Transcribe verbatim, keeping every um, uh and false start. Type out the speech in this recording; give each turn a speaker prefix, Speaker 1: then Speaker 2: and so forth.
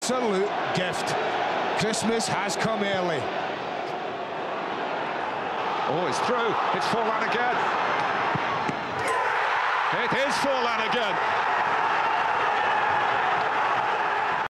Speaker 1: absolute gift. Christmas has come early.
Speaker 2: Oh, it's through. It's Forlan again. It is Forlan again.